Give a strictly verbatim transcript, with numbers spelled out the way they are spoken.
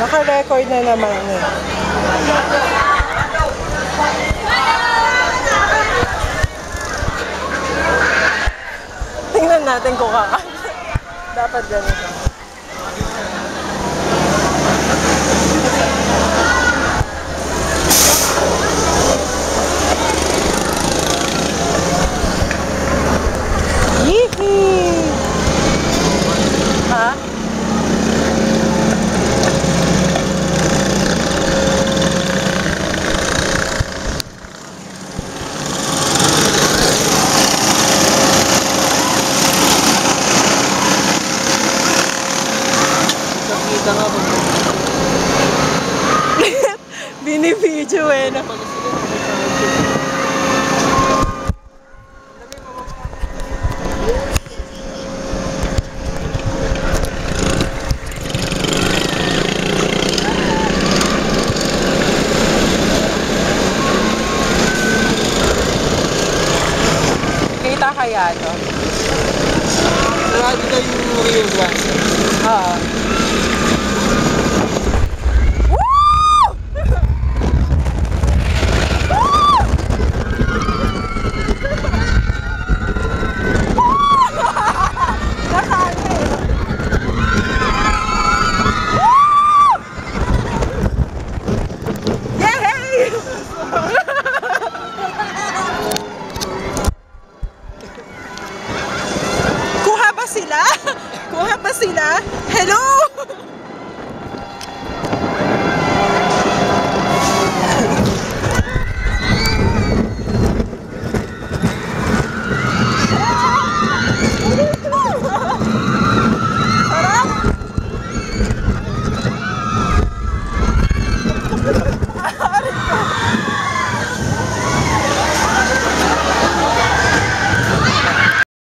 Naka-record na naman eh. Tingnan natin kung kaka. Dapat ganito. Yee! Ha? Nakita nga ba? Binibidyo eh. No? Kita kaya to? Marami na yung real ones. Oo.